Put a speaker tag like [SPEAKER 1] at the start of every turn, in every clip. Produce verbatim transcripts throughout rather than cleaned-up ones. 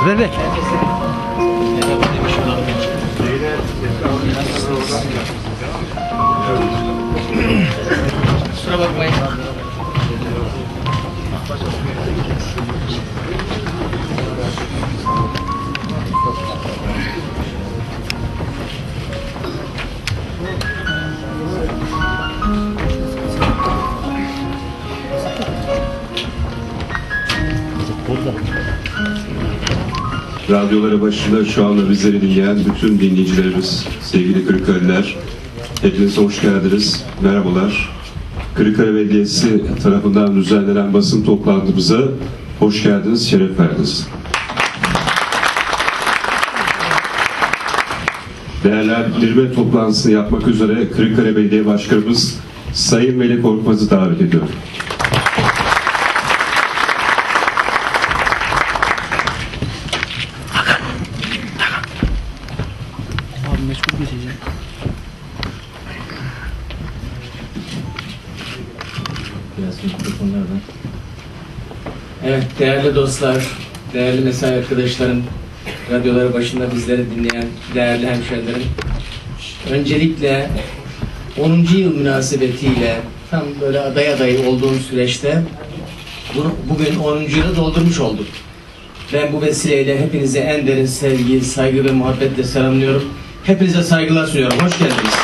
[SPEAKER 1] Ver ver.
[SPEAKER 2] Kusura bakmayın.
[SPEAKER 3] Radyoları başında şu anda bizleri dinleyen bütün dinleyicilerimiz, sevgili Kırıkkale'liler, hepinize hoş geldiniz, merhabalar. Kırıkkale Belediyesi tarafından düzenlenen basın toplantımıza hoş geldiniz, şeref verdiniz. Değerlendirme toplantısını yapmak üzere Kırıkkale Belediye Başkanımız Sayın Veli Korkmaz'ı davet ediyorum.
[SPEAKER 1] Meşgul geçeceğim.
[SPEAKER 2] Biraz mikrofonlardan. Evet, değerli dostlar, değerli mesai arkadaşlarım, radyoları başında bizleri dinleyen değerli hemşehrilerim. Öncelikle onuncu yıl münasebetiyle tam böyle aday aday olduğum süreçte bunu, bugün onuncu yılı doldurmuş olduk. Ben bu vesileyle hepinize en derin sevgi, saygı ve muhabbetle selamlıyorum. Hepinize saygılar sunuyorum. Hoş geldiniz.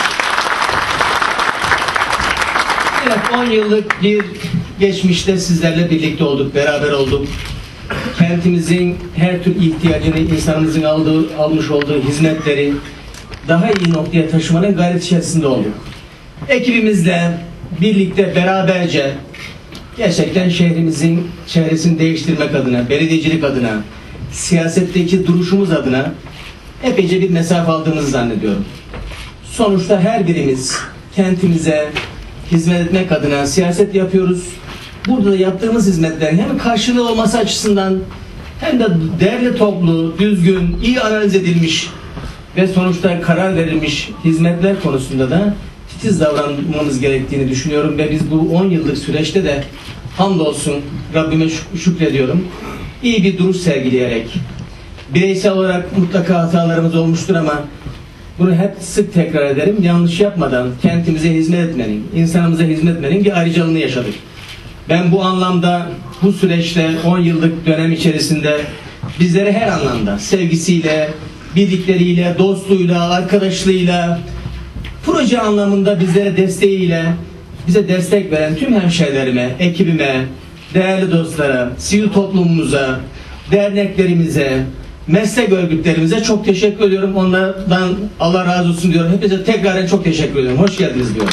[SPEAKER 2] Evet, on yıllık bir geçmişte sizlerle birlikte olduk, beraber olduk. Kentimizin her tür ihtiyacını, insanımızın aldığı, almış olduğu hizmetleri daha iyi noktaya taşımanın gayret içerisinde olduk. Ekibimizle birlikte, beraberce gerçekten şehrimizin çevresini değiştirmek adına, belediyecilik adına, siyasetteki duruşumuz adına epeyce bir mesafe aldığımızı zannediyorum. Sonuçta her birimiz kentimize hizmet etmek adına siyaset yapıyoruz. Burada da yaptığımız hizmetlerin hem karşılığı olması açısından hem de değerli toplu, düzgün, iyi analiz edilmiş ve sonuçta karar verilmiş hizmetler konusunda da titiz davranmamız gerektiğini düşünüyorum ve biz bu on yıllık süreçte de hamdolsun Rabbime şük- şükrediyorum. İyi bir duruş sergileyerek, bireysel olarak mutlaka hatalarımız olmuştur ama bunu hep sık tekrar ederim. Yanlış yapmadan kentimize hizmet etmenin, insanımıza hizmet etmenin bir ayrıcalığını yaşadık. Ben bu anlamda bu süreçte on yıllık dönem içerisinde bizlere her anlamda sevgisiyle, birlikleriyle, dostluğuyla, arkadaşlığıyla, proje anlamında bizlere desteğiyle, bize destek veren tüm hemşehrilerime, ekibime, değerli dostlara, sivil toplumumuza, derneklerimize, meslek örgütlerimize çok teşekkür ediyorum. Onlardan Allah razı olsun diyorum. Hepinize tekrar çok teşekkür ediyorum. Hoş geldiniz diyorum.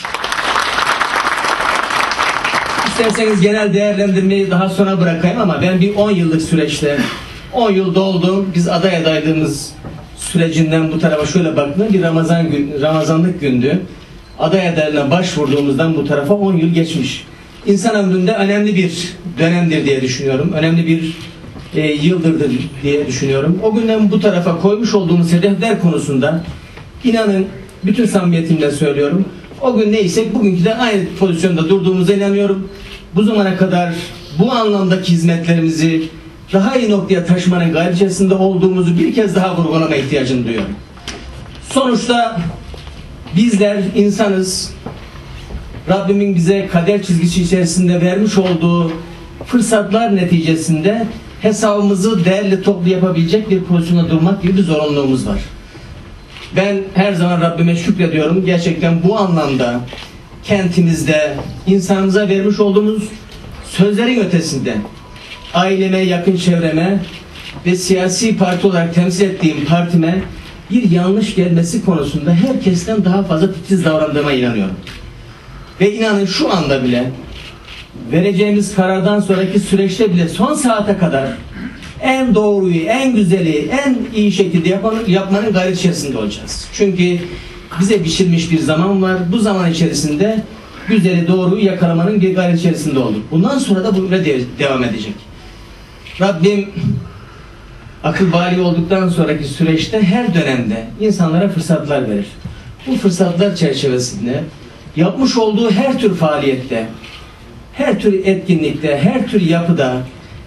[SPEAKER 2] İsterseniz genel değerlendirmeyi daha sonra bırakayım ama ben bir on yıllık süreçte, on yıl doldum. Biz aday adaylığımız sürecinden bu tarafa şöyle baktığımda bir Ramazan gün, Ramazanlık gündü. Aday adaylığına başvurduğumuzdan bu tarafa on yıl geçmiş. İnsan ömründe önemli bir dönemdir diye düşünüyorum. Önemli bir e, yıldırdır diye düşünüyorum. O günden bu tarafa koymuş olduğumuz hedefler konusunda inanın bütün samimiyetimle söylüyorum. O gün neysek bugünkü de aynı pozisyonda durduğumuza inanıyorum. Bu zamana kadar bu anlamdaki hizmetlerimizi daha iyi noktaya taşımanın gayret içerisinde olduğumuzu bir kez daha vurgulama ihtiyacını duyuyorum. Sonuçta bizler insanız. Rabbimin bize kader çizgisi içerisinde vermiş olduğu fırsatlar neticesinde hesabımızı değerli toplu yapabilecek bir pozisyonda durmak gibi bir zorunluluğumuz var. Ben her zaman Rabbime şükrediyorum. Gerçekten bu anlamda kentimizde insanımıza vermiş olduğumuz sözlerin ötesinde aileme, yakın çevreme ve siyasi parti olarak temsil ettiğim partime bir yanlış gelmesi konusunda herkesten daha fazla titiz davrandığıma inanıyorum. Ve inanın şu anda bile vereceğimiz karardan sonraki süreçte bile son saate kadar en doğruyu, en güzeli, en iyi şekilde yapanın, yapmanın gayret içerisinde olacağız. Çünkü bize biçilmiş bir zaman var. Bu zaman içerisinde güzeli, doğruyu yakalamanın bir gayret içerisinde olduk. Bundan sonra da bu böyle de devam edecek. Rabbim akıl bali olduktan sonraki süreçte her dönemde insanlara fırsatlar verir. Bu fırsatlar çerçevesinde yapmış olduğu her tür faaliyette, her tür etkinlikte, her tür yapıda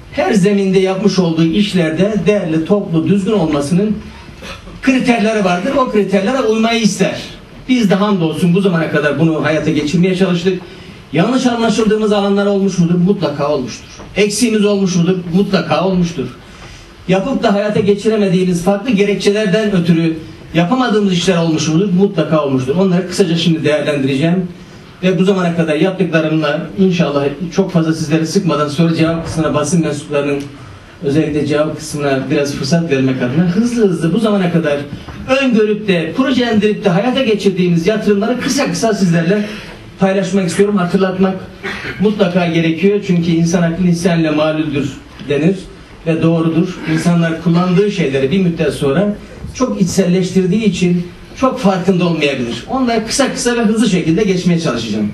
[SPEAKER 2] her zeminde yapmış olduğu işlerde değerli, toplu, düzgün olmasının kriterleri vardır. O kriterlere uymayı ister. Biz de hamdolsun bu zamana kadar bunu hayata geçirmeye çalıştık. Yanlış anlaşıldığımız alanlar olmuş mudur? Mutlaka olmuştur. Eksiğimiz olmuş mudur? Mutlaka olmuştur. Yapıp da hayata geçiremediğimiz farklı gerekçelerden ötürü yapamadığımız işler olmuş mudur? Mutlaka olmuştur. Onları kısaca şimdi değerlendireceğim. Ve bu zamana kadar yaptıklarımla inşallah çok fazla sizleri sıkmadan soru cevap kısmına, basın mensuplarının özellikle cevap kısmına biraz fırsat vermek adına hızlı hızlı bu zamana kadar öngörüp de projelendirip de hayata geçirdiğimiz yatırımları kısa kısa sizlerle paylaşmak istiyorum. Hatırlatmak mutlaka gerekiyor. Çünkü insan aklı nisyanla malüldür denir ve doğrudur. İnsanlar kullandığı şeyleri bir müddet sonra çok içselleştirdiği için çok farkında olmayabilir. Onları kısa kısa ve hızlı şekilde geçmeye çalışacağım.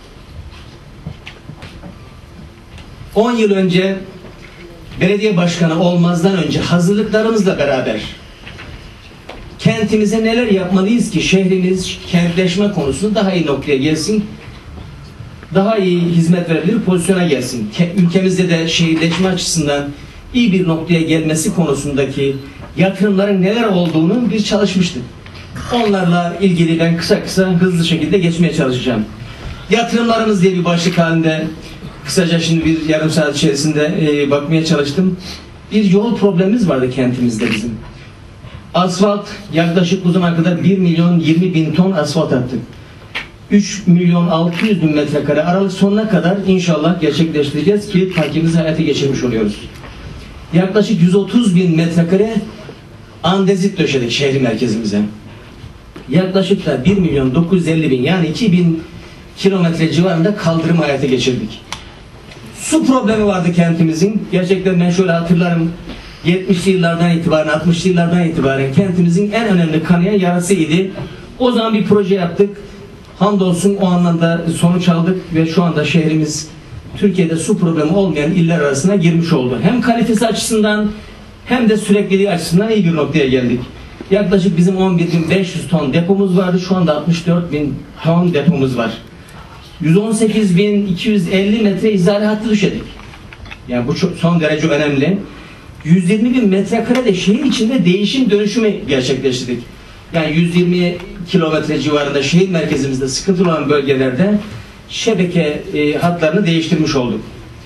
[SPEAKER 2] on yıl önce belediye başkanı olmazdan önce hazırlıklarımızla beraber kentimize neler yapmalıyız ki şehrimiz kentleşme konusunda daha iyi noktaya gelsin, daha iyi hizmet verebilir pozisyona gelsin. Ülkemizde de şehirleşme açısından iyi bir noktaya gelmesi konusundaki yatırımların neler olduğunu bir çalışmıştık. Onlarla ilgili ben kısa kısa hızlı şekilde geçmeye çalışacağım. Yatırımlarımız diye bir başlık halinde kısaca şimdi bir yarım saat içerisinde e, bakmaya çalıştım. Bir yol problemimiz vardı kentimizde bizim. Asfalt yaklaşık bu zamana kadar bir milyon yirmi bin ton asfalt attık. üç milyon altı yüz bin metrekare Aralık sonuna kadar inşallah gerçekleştireceğiz ki takibimizi hayata geçirmiş oluyoruz. Yaklaşık yüz otuz bin metrekare andezit döşedik şehir merkezimize. Yaklaşık da bir milyon dokuz yüz elli bin yani iki bin kilometre civarında kaldırım hayata geçirdik. Su problemi vardı kentimizin. Gerçekten ben şöyle hatırlarım. yetmişli yıllardan itibaren, altmışlı yıllardan itibaren kentimizin en önemli kanayan yarasıydı. O zaman bir proje yaptık. Hamdolsun o anlamda sonuç aldık ve şu anda şehrimiz Türkiye'de su problemi olmayan iller arasına girmiş oldu. Hem kalitesi açısından hem de sürekliliği açısından iyi bir noktaya geldik. Yaklaşık bizim on bir bin beş yüz ton depomuz vardı. Şu anda altmış dört bin ton depomuz var. yüz on sekiz bin iki yüz elli metre izale hattı döşedik. Yani bu çok, son derece önemli. yüz yirmi bin metrekare de şehir içinde değişim dönüşümü gerçekleştirdik. Yani yüz yirmi kilometre civarında şehir merkezimizde sıkıntılı olan bölgelerde şebeke e, hatlarını değiştirmiş olduk.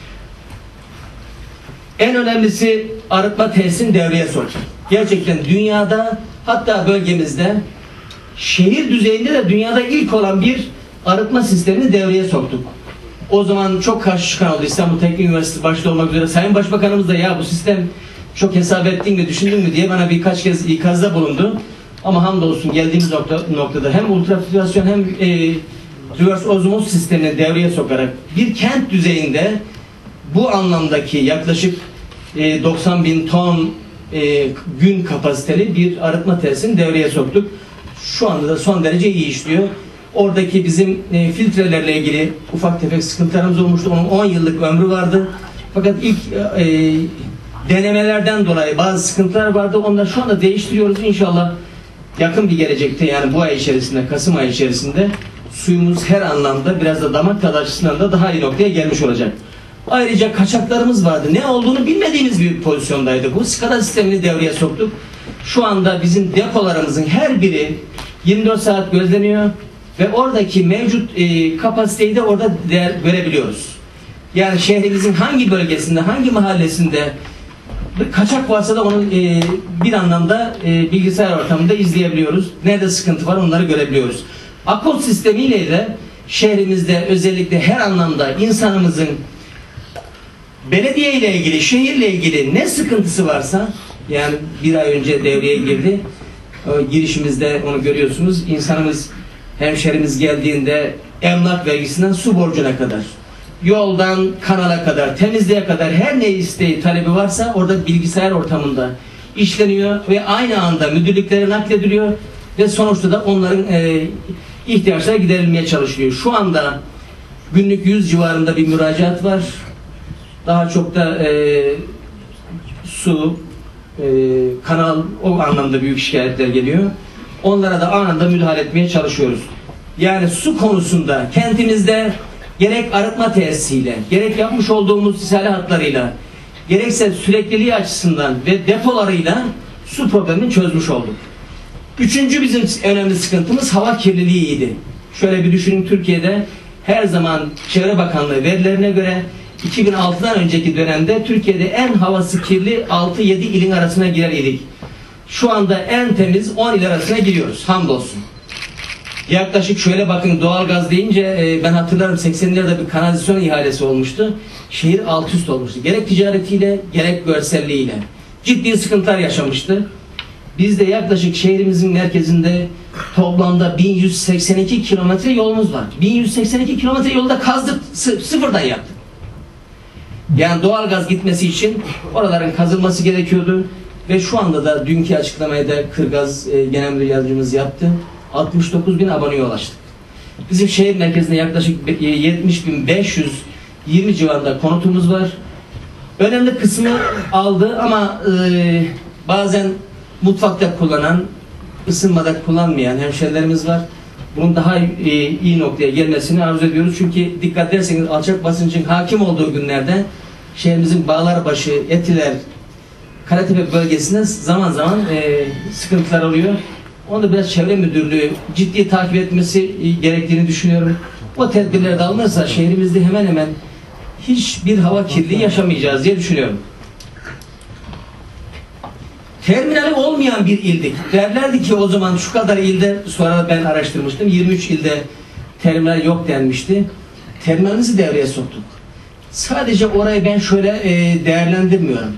[SPEAKER 2] En önemlisi arıtma tesisini devreye soktuk. Gerçekten dünyada hatta bölgemizde şehir düzeyinde de dünyada ilk olan bir arıtma sistemini devreye soktuk. O zaman çok karşı çıkan oldu. İstanbul Teknik Üniversitesi başta olmak üzere. Sayın Başbakanımız da ya bu sistem çok hesap ettin mi, düşündün mü diye bana birkaç kez ikazda bulundu. Ama hamdolsun geldiğimiz nokta, noktada hem ultrafiltrasyon hem e, reverse ozmoz sistemini devreye sokarak bir kent düzeyinde bu anlamdaki yaklaşık e, doksan bin ton e, gün kapasiteli bir arıtma tesisini devreye soktuk. Şu anda da son derece iyi işliyor. Oradaki bizim e, filtrelerle ilgili ufak tefek sıkıntılarımız olmuştu. Onun on yıllık ömrü vardı. Fakat ilk e, denemelerden dolayı bazı sıkıntılar vardı. Onları şu anda değiştiriyoruz. İnşallah yakın bir gelecekte yani bu ay içerisinde, Kasım ayı içerisinde suyumuz her anlamda biraz da damak tadı açısından da daha iyi noktaya gelmiş olacak. Ayrıca kaçaklarımız vardı. Ne olduğunu bilmediğimiz bir pozisyondaydı. Bu SCADA sistemini devreye soktuk. Şu anda bizim depolarımızın her biri yirmi dört saat gözleniyor ve oradaki mevcut e, kapasiteyi de orada değer görebiliyoruz. Yani şehrimizin hangi bölgesinde, hangi mahallesinde kaçak varsa da onu e, bir anlamda e, bilgisayar ortamında izleyebiliyoruz. Nerede sıkıntı var onları görebiliyoruz. Akol sistemiyle de şehrimizde özellikle her anlamda insanımızın belediye ile ilgili, şehirle ilgili ne sıkıntısı varsa yani bir ay önce devreye girdi. O girişimizde onu görüyorsunuz. İnsanımız, hemşerimiz geldiğinde emlak vergisinden su borcuna kadar, yoldan kanala kadar, temizliğe kadar her ne isteği, talebi varsa orada bilgisayar ortamında işleniyor ve aynı anda müdürlüklere naklediliyor ve sonuçta da onların e, ihtiyaçları giderilmeye çalışılıyor. Şu anda günlük yüz civarında bir müracaat var. Daha çok da e, su, e, kanal o anlamda büyük şikayetler geliyor. Onlara da anında müdahale etmeye çalışıyoruz. Yani su konusunda kentimizde gerek arıtma tesisiyle, gerek yapmış olduğumuz isale hatlarıyla, gerekse sürekliliği açısından ve depolarıyla su problemini çözmüş olduk. Üçüncü bizim önemli sıkıntımız hava kirliliğiydi. Şöyle bir düşünün, Türkiye'de her zaman Çevre Bakanlığı verilerine göre iki bin altıdan önceki dönemde Türkiye'de en havası kirli altı yedi ilin arasına girer idik. Şu anda en temiz on il arasına giriyoruz. Hamdolsun. Yaklaşık şöyle bakın, doğalgaz deyince ben hatırlarım seksenlerde bir kanalizasyon ihalesi olmuştu. Şehir alt üst olmuştu. Gerek ticaretiyle gerek görselliğiyle. Ciddi sıkıntılar yaşamıştı. Biz de yaklaşık şehrimizin merkezinde toplamda bin yüz seksen iki kilometre yolumuz var. bin yüz seksen iki kilometre yolda kazdık, sıfırdan yaptık. Yani doğalgaz gitmesi için oraların kazılması gerekiyordu. Ve şu anda da dünkü açıklamayı da Kırgaz e, Genel Müdür Yardımcımız yaptı. altmış dokuz bin aboneye ulaştık. Bizim şehir merkezinde yaklaşık yetmiş bin beş yüz yirmi civarında konutumuz var. Önemli kısmı aldı ama e, bazen mutfakta kullanan, ısınmada kullanmayan hemşerilerimiz var. Bunun daha e, iyi noktaya gelmesini arzu ediyoruz. Çünkü dikkat ederseniz alçak basıncın hakim olduğu günlerde şehrimizin Bağlarbaşı, Etiler, Karatepe bölgesinde zaman zaman e, sıkıntılar oluyor. Onu da biraz Çevre Müdürlüğü ciddi takip etmesi gerektiğini düşünüyorum. O tedbirler de alınırsa şehrimizde hemen hemen hiçbir hava kirliliği yaşamayacağız diye düşünüyorum. Terminali olmayan bir ildik. Derlerdi ki o zaman şu kadar ilde, sonra ben araştırmıştım, yirmi üç ilde terminal yok denmişti. Terminalimizi devreye soktuk. Sadece orayı ben şöyle e, değerlendirmiyorum.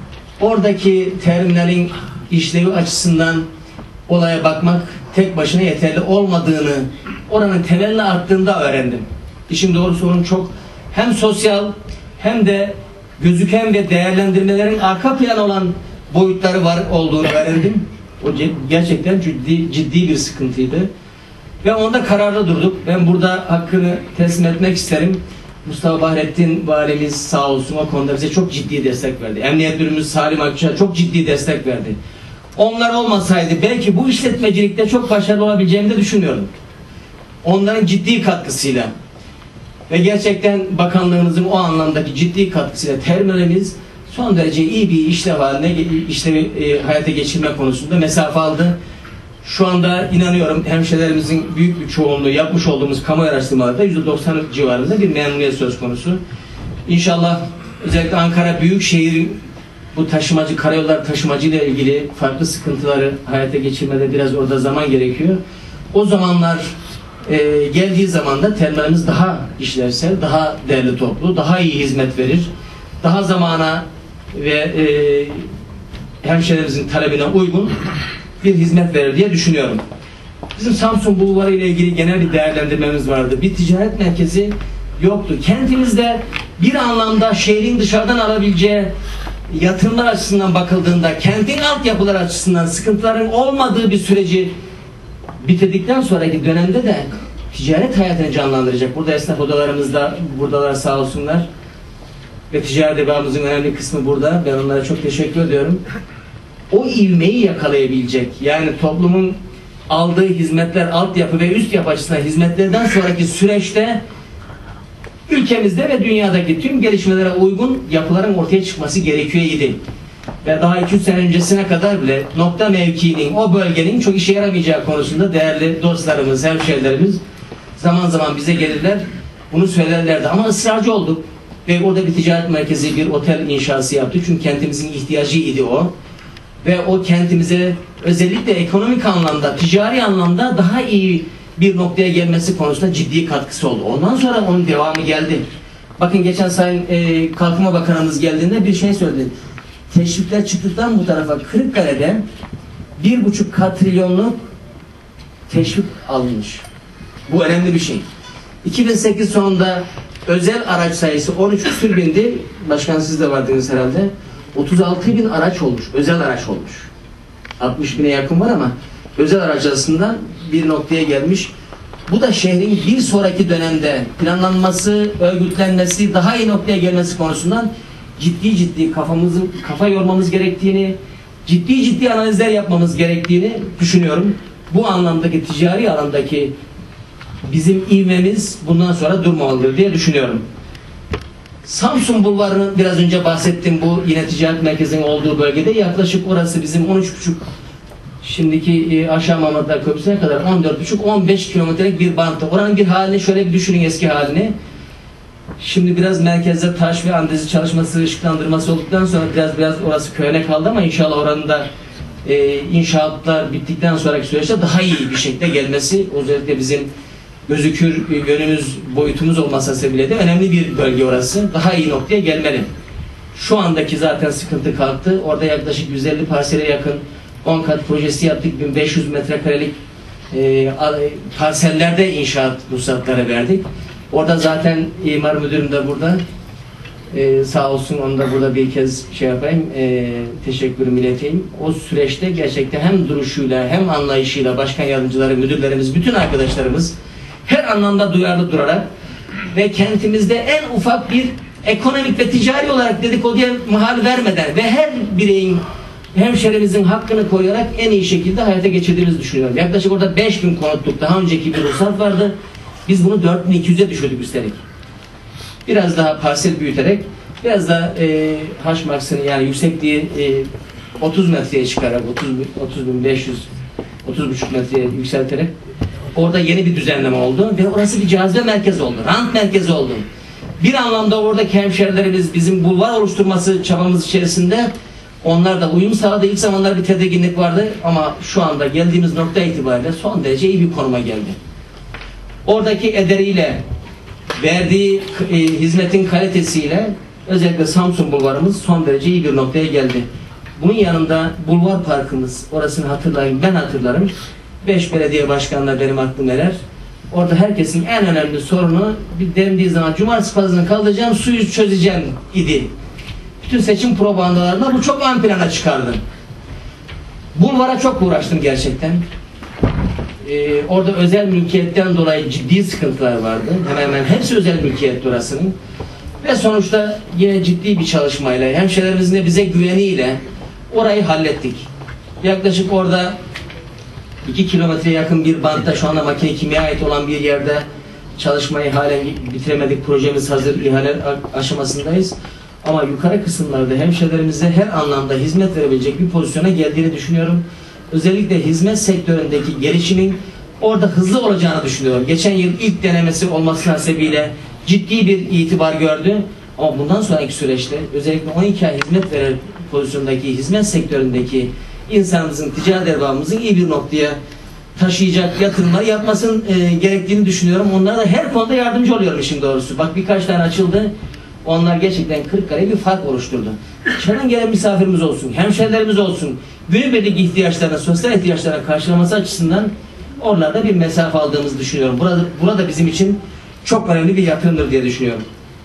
[SPEAKER 2] Oradaki terminalin işlevi açısından olaya bakmak tek başına yeterli olmadığını, oranın temelini arttığında öğrendim. İşin doğrusu onun çok hem sosyal hem de gözüken ve değerlendirmelerin arka planı olan boyutları var olduğunu öğrendim. O gerçekten ciddi, ciddi bir sıkıntıydı. Ve onda kararlı durduk. Ben burada hakkını teslim etmek isterim. Mustafa Bahrettin valimiz sağ olsun o konuda bize çok ciddi destek verdi. Emniyet Müdürümüz Salim Akça çok ciddi destek verdi. Onlar olmasaydı belki bu işletmecilikte çok başarılı olabileceğimi de düşünüyorum. Onların ciddi katkısıyla ve gerçekten bakanlığımızın o anlamdaki ciddi katkısıyla terminalimiz son derece iyi bir işlev haline, işlevi e, hayata geçirme konusunda mesafe aldı. Şu anda inanıyorum hemşehrilerimizin büyük bir çoğunluğu yapmış olduğumuz kamu araştırmalarda yüzde doksan civarında bir memnuniyet söz konusu. İnşallah özellikle Ankara Büyükşehir bu taşımacı, karayolları taşımacı ile ilgili farklı sıkıntıları hayata geçirmede biraz orada zaman gerekiyor. O zamanlar e, geldiği zaman da terminalimiz daha işlevsel, daha değerli toplu, daha iyi hizmet verir. Daha zamana ve e, hemşehrilerimizin talebine uygun bir hizmet verir diye düşünüyorum. Bizim Samsun Bulvarı ile ilgili genel bir değerlendirmemiz vardı. Bir ticaret merkezi yoktu. Kentimizde bir anlamda şehrin dışarıdan alabileceği yatırımlar açısından bakıldığında, kentin altyapılar açısından sıkıntıların olmadığı bir süreci bitirdikten sonraki dönemde de ticaret hayatını canlandıracak. Burada esnaf odalarımızda, buradalar sağ olsunlar. Ve ticaret ebamızın önemli kısmı burada. Ben onlara çok teşekkür ediyorum. O ivmeyi yakalayabilecek, yani toplumun aldığı hizmetler, altyapı ve üst yapı açısından hizmetlerden sonraki süreçte ülkemizde ve dünyadaki tüm gelişmelere uygun yapıların ortaya çıkması gerekiyor idi. Ve daha iki üç sene öncesine kadar bile nokta mevkiinin, o bölgenin çok işe yaramayacağı konusunda değerli dostlarımız, hemşehrilerimiz zaman zaman bize gelirler, bunu söylerlerdi. Ama ısrarcı olduk ve orada bir ticaret merkezi, bir otel inşası yaptık. Çünkü kentimizin ihtiyacıydı o. Ve o kentimize özellikle ekonomik anlamda, ticari anlamda daha iyi bir noktaya gelmesi konusunda ciddi katkısı oldu. Ondan sonra onun devamı geldi. Bakın geçen Sayın e, Kalkınma Bakanımız geldiğinde bir şey söyledi. Teşvikler çıktıktan bu tarafa Kırıkkale'de bir buçuk katrilyonluk teşvik alınmış. Bu önemli bir şey. iki bin sekiz sonunda özel araç sayısı on üç küsur bindi. Başkan siz de vardınız herhalde. otuz altı bin araç olmuş. Özel araç olmuş. altmış bine yakın var ama özel araç arasından bir noktaya gelmiş. Bu da şehrin bir sonraki dönemde planlanması, örgütlenmesi, daha iyi noktaya gelmesi konusundan ciddi ciddi kafamızın kafa yormamız gerektiğini, ciddi ciddi analizler yapmamız gerektiğini düşünüyorum. Bu anlamdaki ticari alandaki bizim ivmemiz bundan sonra durmamalıdır diye düşünüyorum. Samsun Bulvarı'nın biraz önce bahsettiğim bu yine ticaret merkezinin olduğu bölgede yaklaşık orası bizim on üç buçuk şimdiki aşağı Mamlatlar Köprüsü'ne kadar on dört buçuk on beş kilometrelik bir bantta. Oranın bir halini şöyle bir düşünün, eski halini. Şimdi biraz merkezde taş ve andezi çalışması, ışıklandırması olduktan sonra biraz biraz orası köyne kaldı ama inşallah oranın da e, inşaatlar bittikten sonraki süreçte daha iyi bir şekilde gelmesi, özellikle bizim gözükür yönümüz, boyutumuz olmasa sebebiyle de önemli bir bölge orası. Daha iyi noktaya gelmeli. Şu andaki zaten sıkıntı kalktı. Orada yaklaşık yüz elli parsele yakın on kat projesi yaptık. bin beş yüz metrekarelik e, parsellerde inşaat ruhsatları verdik. Orada zaten imar müdürüm de burada. Ee, sağ olsun, onu da burada bir kez şey yapayım, e, teşekkürümü ileteyim. O süreçte gerçekten hem duruşuyla hem anlayışıyla başkan yardımcıları, müdürlerimiz, bütün arkadaşlarımız her anlamda duyarlı durarak ve kentimizde en ufak bir ekonomik ve ticari olarak dedikoduya mahal vermeden ve her bireyin, hemşerimizin hakkını koruyarak en iyi şekilde hayata geçirdiğimizi düşünüyorum. Yaklaşık orada beş bin konutluk daha önceki bir ruhsat vardı. Biz bunu dört bin iki yüze düşürdük üstelik. Biraz daha parsel büyüterek, biraz da e, haş maksını yani yüksekliği e, otuz metreye çıkarak, otuz bin beş yüz, otuz buçuk metreye yükselterek orada yeni bir düzenleme oldu ve orası bir cazibe merkezi oldu, rant merkezi oldu. Bir anlamda oradaki hemşerilerimiz bizim bulvar oluşturması çabamız içerisinde onlar da uyum sağladı. İlk zamanlar bir tedirginlik vardı ama şu anda geldiğimiz nokta itibariyle son derece iyi bir konuma geldi. Oradaki ederiyle, verdiği e, hizmetin kalitesiyle özellikle Samsun Bulvarımız son derece iyi bir noktaya geldi. Bunun yanında Bulvar Parkımız, orasını hatırlayın, ben hatırlarım. Beş belediye başkanları benim aklım neler. Orada herkesin en önemli sorunu bir dendiği zaman cumartesi pazarını kaldıracağım, suyu çözeceğim idi. Bütün seçim propagandalarında bu çok ön plana çıkardı. Bulvara çok uğraştım gerçekten. Ee, orada özel mülkiyetten dolayı ciddi sıkıntılar vardı. Hemen hemen hepsi özel mülkiyet orasının. Ve sonuçta yine ciddi bir çalışmayla, hemşehrilerimizin de bize güveniyle orayı hallettik. Yaklaşık orada iki kilometreye yakın bir bantta şu anda makine kimya ait olan bir yerde çalışmayı halen bitiremedik. Projemiz hazır, ihale aşamasındayız. Ama yukarı kısımlarda hemşehrilerimize her anlamda hizmet verebilecek bir pozisyona geldiğini düşünüyorum. Özellikle hizmet sektöründeki gelişimin orada hızlı olacağını düşünüyorum. Geçen yıl ilk denemesi olması hasebiyle ciddi bir itibar gördü. Ama bundan sonraki süreçte özellikle on iki ay hizmet veren pozisyondaki hizmet sektöründeki insanımızın, ticaret erbabımızın iyi bir noktaya taşıyacak yatırımlar yapmasının e, gerektiğini düşünüyorum. Onlara da her konuda yardımcı oluyorum işin doğrusu. Bak birkaç tane açıldı. Onlar gerçekten Kırıkkale'ye bir fark oluşturdu. Dışarıdan gelen misafirimiz olsun, hemşehrilerimiz olsun, günübirlik ihtiyaçlarına, sosyal ihtiyaçlarına karşılaması açısından oralarda bir mesafe aldığımızı düşünüyorum. Burada, burada bizim için çok önemli bir yatırımdır diye düşünüyorum.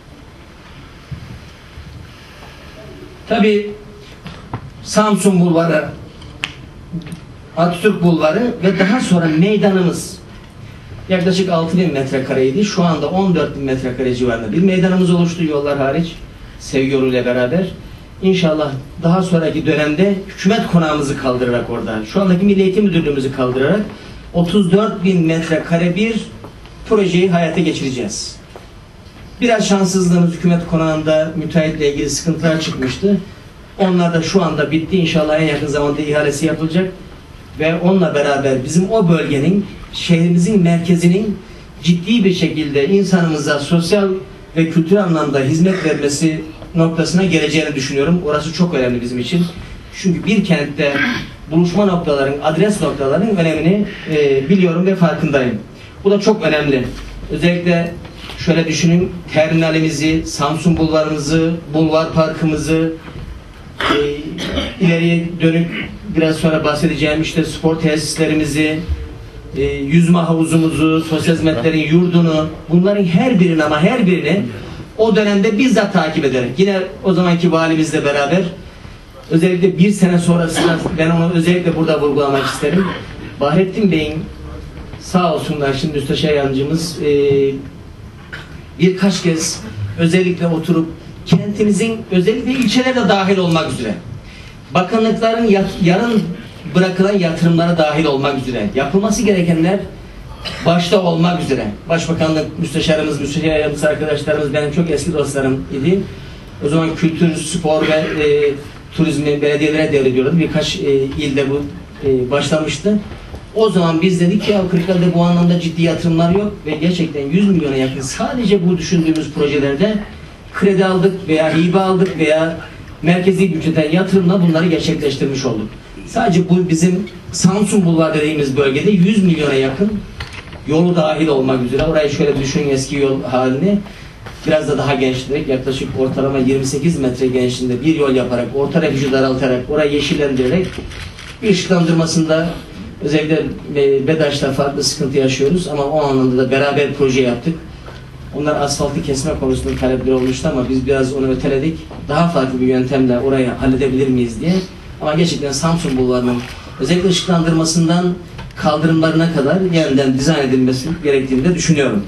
[SPEAKER 2] Tabii Samsun Bulvarı, Atatürk Bulvarı ve daha sonra meydanımız yaklaşık altı bin metrekareydi. Şu anda on dört bin metrekare civarında bir meydanımız oluştu, yollar hariç, sevgi yoluyla beraber. İnşallah daha sonraki dönemde hükümet konağımızı kaldırarak orada, şu andaki Milli Eğitim Müdürlüğümüzü kaldırarak otuz dört bin metrekare bir projeyi hayata geçireceğiz. Biraz şanssızlığımız hükümet konağında müteahhitle ilgili sıkıntılar çıkmıştı. Onlar da şu anda bitti. İnşallah en yakın zamanda ihalesi yapılacak. Ve onunla beraber bizim o bölgenin, şehrimizin merkezinin ciddi bir şekilde insanımıza sosyal ve kültürel anlamda hizmet vermesi noktasına geleceğini düşünüyorum. Orası çok önemli bizim için. Çünkü bir kentte buluşma noktaların, adres noktaların önemini e, biliyorum ve farkındayım. Bu da çok önemli. Özellikle şöyle düşünün, terminalimizi, Samsun Bulvarımızı, Bulvar Parkımızı, e, ileriye dönük biraz sonra bahsedeceğim işte spor tesislerimizi, e, yüzme havuzumuzu, sosyal hizmetlerin yurdunu, bunların her birini ama her birini o dönemde bizzat takip ederek, yine o zamanki valimizle beraber, özellikle bir sene sonrasında ben onu özellikle burada vurgulamak isterim. Bahrettin Bey'in sağ olsunlar şimdi müsteşar yardımcımız e, birkaç kez özellikle oturup kentimizin özellikle ilçelerde dahil olmak üzere bakanlıkların yat, yarın bırakılan yatırımlara dahil olmak üzere yapılması gerekenler başta olmak üzere Başbakanlık müsteşarımız, müsteşar yardımcısı arkadaşlarımız benim çok eski dostlarım idi. O zaman kültür, spor ve e, turizmi belediyelere devrediyordu. Birkaç e, ilde bu e, başlamıştı. O zaman biz dedik ki ya Kırıkkale'de bu anlamda ciddi yatırımlar yok ve gerçekten yüz milyona yakın sadece bu düşündüğümüz projelerde kredi aldık veya hibe aldık veya merkezi bütçeden yatırımla bunları gerçekleştirmiş olduk. Sadece bu bizim Samsun Bulvar dediğimiz bölgede yüz milyona yakın yolu dahil olmak üzere. Orayı şöyle düşünün, eski yol halini biraz da daha genişleterek yaklaşık ortalama yirmi sekiz metre genişliğinde bir yol yaparak, orta refüjü daraltarak, orayı yeşillendirerek bir ışıklandırmasında özellikle BEDAŞ'ta farklı sıkıntı yaşıyoruz ama o anlamda da beraber proje yaptık. Onlar asfaltı kesme konusunda talepleri olmuştu ama biz biraz onu öteledik. Daha farklı bir yöntemle orayı halledebilir miyiz diye. Ama gerçekten Samsun Bulvarı'nın özellikle ışıklandırmasından kaldırımlarına kadar yeniden dizayn edilmesi gerektiğini de düşünüyorum.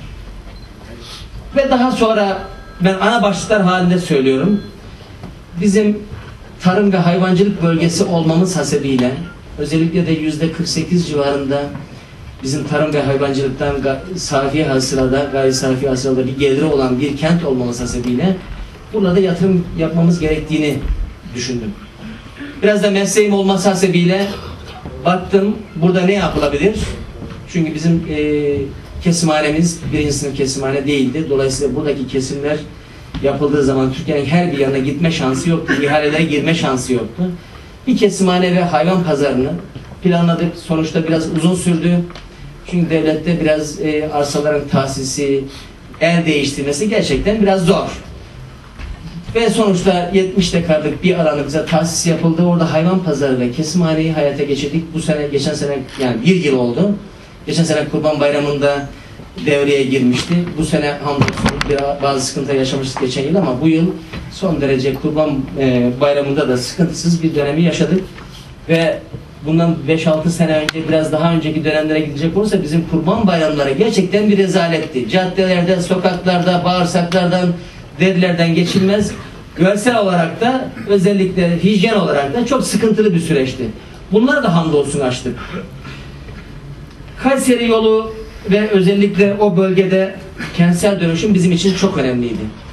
[SPEAKER 2] Ve daha sonra ben ana başlıklar halinde söylüyorum. Bizim tarım ve hayvancılık bölgesi olmamız hasebiyle özellikle de yüzde kırk sekiz civarında bizim tarım ve hayvancılıktan safi hasılada, gayri safi hasılada bir geliri olan bir kent olmamız hasebiyle burada yatırım yapmamız gerektiğini düşündüm. Biraz da mesleğim olması hasebiyle baktım burada ne yapılabilir? Çünkü bizim e, kesimhanemiz birinci sınıf kesimhane değildi. Dolayısıyla buradaki kesimler yapıldığı zaman Türkiye'nin her bir yanına gitme şansı yoktu. İhalelere girme şansı yoktu. Bir kesimhane ve hayvan pazarını planladık. Sonuçta biraz uzun sürdü. Çünkü devlette biraz e, arsaların tahsisi, el değiştirmesi gerçekten biraz zor. Ve sonuçta yetmiş dekarlık bir alanı bize tahsis yapıldı. Orada hayvan pazarı ve kesimhaneyi hayata geçirdik. Bu sene, geçen sene yani bir yıl oldu. Geçen sene Kurban Bayramı'nda devreye girmişti. Bu sene hamdolsun bazı sıkıntı yaşamıştık geçen yıl ama bu yıl son derece Kurban e, Bayramı'nda da sıkıntısız bir dönemi yaşadık. Ve bundan beş altı sene önce, biraz daha önceki dönemlere gidecek olursa bizim Kurban Bayramları gerçekten bir rezaletti. Caddelerde, sokaklarda, bağırsaklardan, derilerden geçilmez. Görsel olarak da özellikle hijyen olarak da çok sıkıntılı bir süreçti. Bunları da hamdolsun açtık. Kayseri yolu ve özellikle o bölgede kentsel dönüşüm bizim için çok önemliydi.